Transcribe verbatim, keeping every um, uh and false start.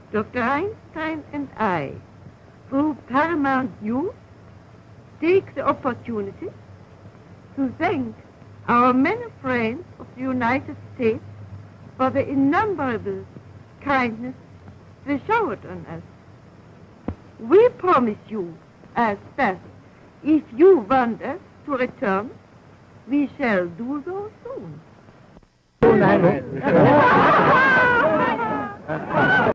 Doctor Einstein and I, through Paramount News, take the opportunity to thank our many friends of the United States for the innumerable kindness they showered on us. We promise you as that if you want us to return, we shall do so soon.